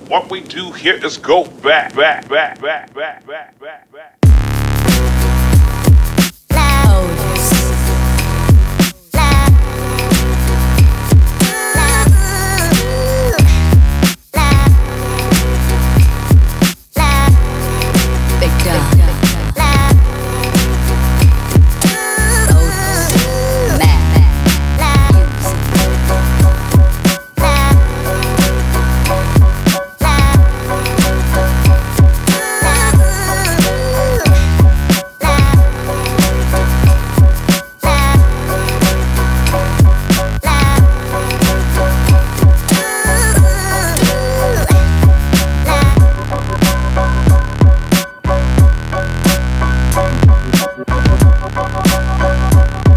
What we do here is go back, back, back, back, back, back, back, back.